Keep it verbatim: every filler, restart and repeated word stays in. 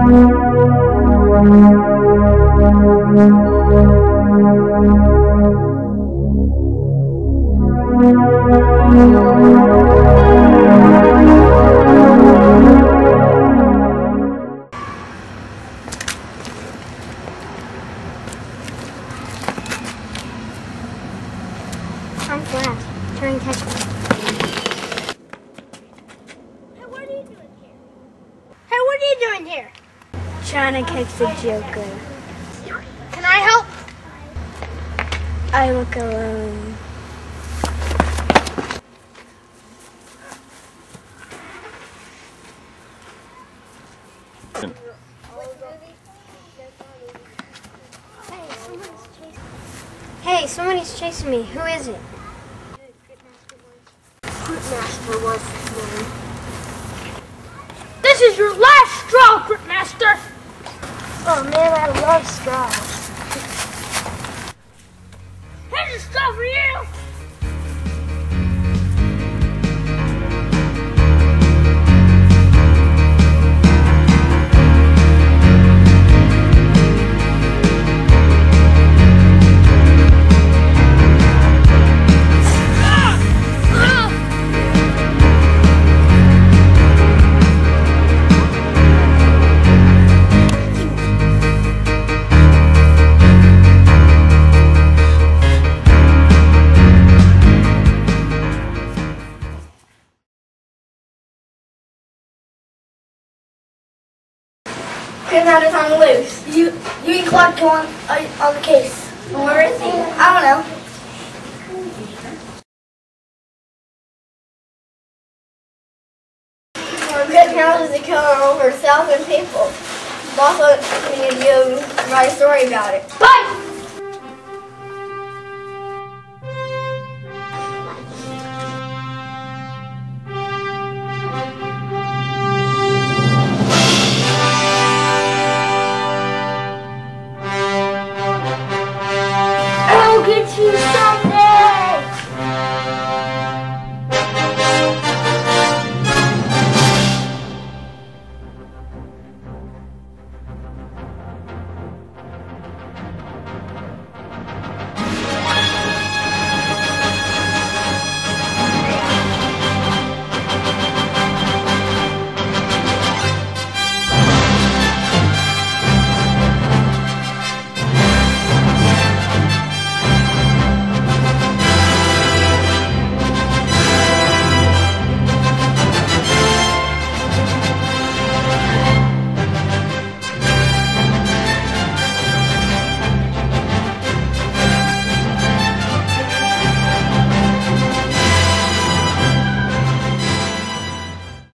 I'm Flash. Try and catch me. Hey, what are you doing here? Hey, what are you doing here? Trying to catch the Joker. Can I help? I look alone. Hey, somebody's chasing me. Who is it? Kryptmaster was his name. This is your last straw, Kryptmaster! Oh man, I love straws. Here's a straw for you! Kryptmaster's on the loose. You, you and Clark go on, uh, on the case. Where is he? I don't know. Kryptmaster is killing over a thousand people. Also, we need to write a story about it. Bye!